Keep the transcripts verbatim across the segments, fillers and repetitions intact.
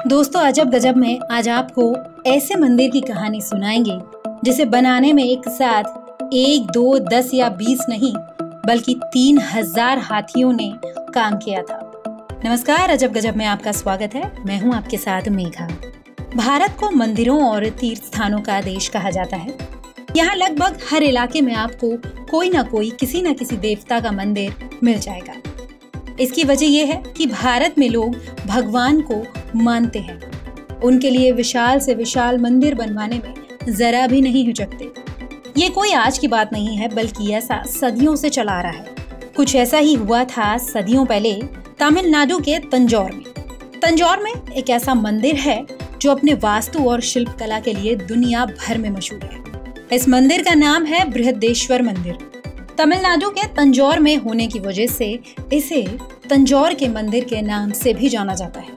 दोस्तों, अजब गजब में आज आपको ऐसे मंदिर की कहानी सुनाएंगे जिसे बनाने में एक साथ एक दो दस या बीस नहीं बल्कि तीन हजार हाथियों ने काम किया था। नमस्कार, अजब गजब में आपका स्वागत है। मैं हूं आपके साथ मेघा। भारत को मंदिरों और तीर्थ स्थानों का देश कहा जाता है। यहाँ लगभग हर इलाके में आपको कोई ना कोई किसी न किसी देवता का मंदिर मिल जाएगा। इसकी वजह यह है कि भारत में लोग भगवान को मानते हैं। उनके लिए विशाल से विशाल मंदिर बनवाने में जरा भी नहीं हिचकते। ये कोई आज की बात नहीं है, बल्कि ऐसा सदियों से चला आ रहा है। कुछ ऐसा ही हुआ था सदियों पहले तमिलनाडु के तंजौर में। तंजौर में एक ऐसा मंदिर है जो अपने वास्तु और शिल्प कला के लिए दुनिया भर में मशहूर है। इस मंदिर का नाम है बृहदेश्वर मंदिर। तमिलनाडु के तंजौर में होने की वजह से इसे तंजौर के मंदिर के नाम से भी जाना जाता है।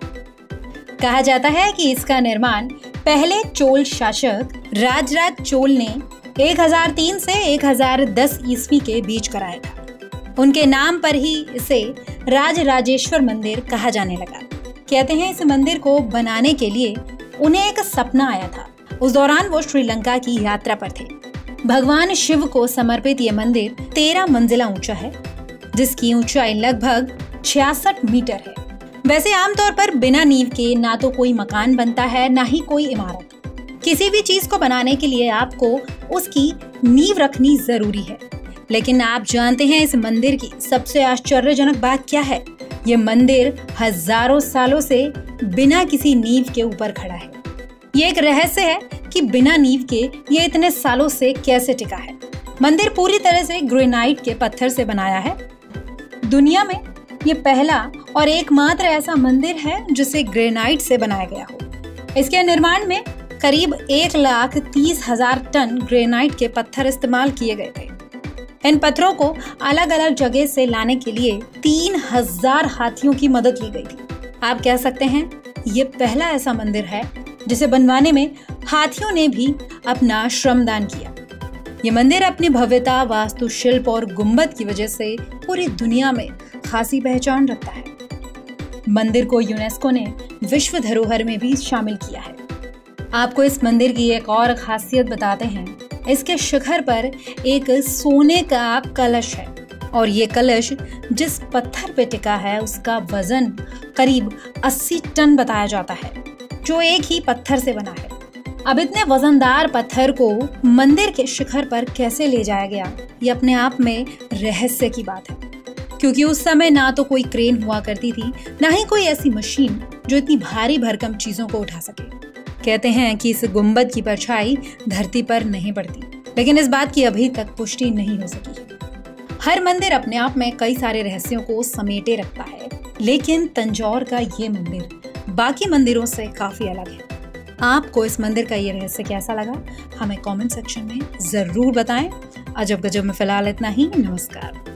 कहा जाता है कि इसका निर्माण पहले चोल शासक राजराज चोल ने एक हज़ार तीन से एक हज़ार दस ईस्वी के बीच कराया था। उनके नाम पर ही इसे राजराजेश्वर मंदिर कहा जाने लगा। कहते हैं इस मंदिर को बनाने के लिए उन्हें एक सपना आया था। उस दौरान वो श्रीलंका की यात्रा पर थे। भगवान शिव को समर्पित ये मंदिर तेरह मंजिला ऊंचा है, जिसकी ऊंचाई लगभग छियासठ मीटर है। वैसे आमतौर पर बिना नींव के ना तो कोई मकान बनता है, ना ही कोई इमारत। किसी भी चीज को बनाने के लिए आपको उसकी नींव रखनी जरूरी है। लेकिन आप जानते हैं इस मंदिर की सबसे आश्चर्यजनक बात क्या है? ये मंदिर हजारों सालों से बिना किसी नींव के ऊपर खड़ा है। ये एक रहस्य है कि बिना नींव के ये इतने सालों से कैसे टिका है। मंदिर पूरी तरह से ग्रेनाइट के पत्थर से बनाया है। दुनिया में ये पहला और एकमात्र ऐसा मंदिर है जिसे ग्रेनाइट से बनाया गया हो। इसके निर्माण में करीब एक लाख तीस हजार टन ग्रेनाइट के पत्थर इस्तेमाल किए गए थे। इन पत्थरों को अलग अलग जगह से लाने के लिए तीन हजार हाथियों की मदद ली गई थी। आप कह सकते हैं ये पहला ऐसा मंदिर है जिसे बनवाने में हाथियों ने भी अपना श्रमदान किया। ये मंदिर अपनी भव्यता, वास्तुशिल्प और गुंबद की वजह से पूरी दुनिया में खासी पहचान रखता है। मंदिर को यूनेस्को ने विश्व धरोहर में भी शामिल किया है। आपको इस मंदिर की एक और खासियत बताते हैं। इसके शिखर पर एक सोने का कलश है और ये कलश जिस पत्थर पे टिका है उसका वजन करीब अस्सी टन बताया जाता है, जो एक ही पत्थर से बना है। अब इतने वजनदार पत्थर को मंदिर के शिखर पर कैसे ले जाया गया, ये अपने आप में रहस्य की बात है, क्योंकि उस समय ना तो कोई क्रेन हुआ करती थी, ना ही कोई ऐसी मशीन जो इतनी भारी भरकम चीजों को उठा सके। कहते हैं कि इस गुंबद की परछाई धरती पर नहीं पड़ती, लेकिन इस बात की अभी तक पुष्टि नहीं हो सकी है। हर मंदिर अपने आप में कई सारे रहस्यों को समेटे रखता है, लेकिन तंजौर का ये मंदिर बाकी मंदिरों से काफी अलग है। आपको इस मंदिर का ये रहस्य कैसा लगा, हमें कमेंट सेक्शन में जरूर बताएं। अजब गजब में फिलहाल इतना ही। नमस्कार।